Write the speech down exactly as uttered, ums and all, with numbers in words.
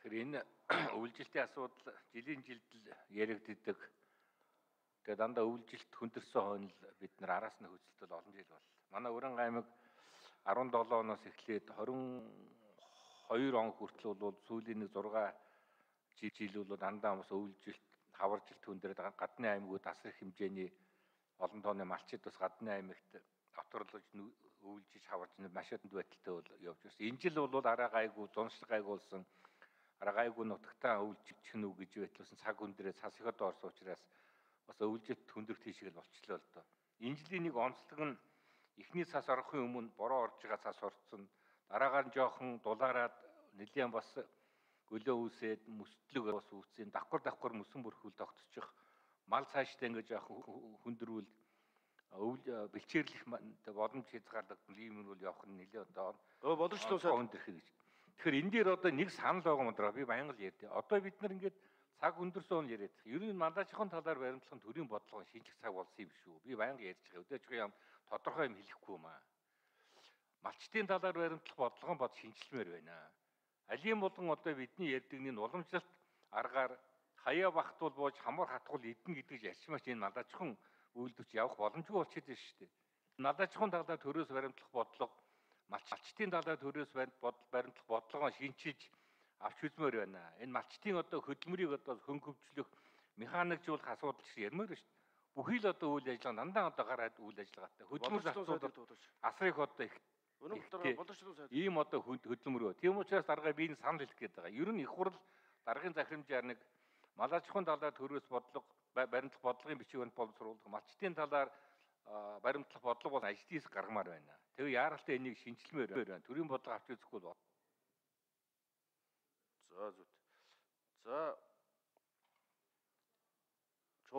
Тэгэхээр энэ өвлжилтийн асуудал жилийн жилд яригддаг. Тэгээ дандаа өвлжилт хүндэрсэн хойно л бид нар араас нь хөдөлтөл олон жил бол. Манай Өрөн аймаг арван долоо оноос эхлээд хорин хоёр он хүртэл бол сүүлийн нэг зургаан жил бол дандаа бас өвлжилт, хаваржилт хүндэрээд гадны аймагуд асар их хэмжээний олон тооны малчид бас гадны аймагт оторлож өвлжиж хаварж маш өдөнд байдалтай бол явж байна. Энэ жил бол арай гайгүй, зуншлаг гайгүй болсон. Арай гайгүй нутагтаа өвлжих нь үү гэж байтлуулсан цаг хүндрээ цас их одоо орсон учраас бас өвлжилт хүндэрх тийшээ л болчлоо л доо. Энэ жилийн нэг онцлог нь эхний цас орохын өмнө бороо орж байгаа цас орсон. Дараагаар нь жоохон дулаараад нэлээд бас гөлөө үсээд мөстлөг бас үүссэн. Давхар давхар мөсөн бүрхүүл тогтчих. Мал цаашдаа ингэж жоохон хүндрүүл өвл бэлчээрлэх боломж хязгаарлагдсан юм нь бол явах нь нэлээд одоо боломжтой хүндэрх гэж. Тэгэхээр энэ дээр одоо нэг санал байгаа юм даа. Би баян л ярьдээ. Одоо бид нар ингэж цаг өндөрсөн нь яриад. Ер нь манлайчхан талаар баримтлах нь төрийн бодлогын шинжих цаг болсон юм шүү. Би баян ярьж байгаа. Өдөөжгүй юм тодорхой юм хэлэхгүй юм аа. Малчтын талаар баримтлах бодлогон бод шинжилмээр байна. Алийн болгон одоо бидний ярьдагны уламжлалт аргаар хаяа бахтуул бууж хамар хатгуул эдэн гэдэг ярьчмаач энэ малайчхан үйлдвэрч явах боломжгүй болчиход байна шүү дээ. Малайчхан талаар төрөөс баримтлах бодлого, малчтын талаар төрөөс баримтлах бодлогоо шинчилж авч үзмээр байна. Энэ малчтын одоо хөдөлмөрийг одоо хөнгөвчлөх механикжуулах асуудал чинь ярмаар байна шүү дээ. Бүхий л одоо үйл ажиллагаа дандаа одоо гараад үйл ажиллагаатай. Хөдөлмөр асуудал асар их одоо их ийм одоо хөдөлмөр. Тийм учраас дараагаа би энэ санал хэлэх гээд байгаа. Ер нь их хурл даргын захирамжаар нэг малайчхан талаар төрөөс бодлого баримтлах бодлогын бичиг баримт боловсруулах, малчтын талаар баримтлах бодлого бол ажлаас гаргамаар байна. Тэгээ яаралтай энийг шинжилмээр байна. Төрийн бодлого авч үзэхгүй бол. За зүт. За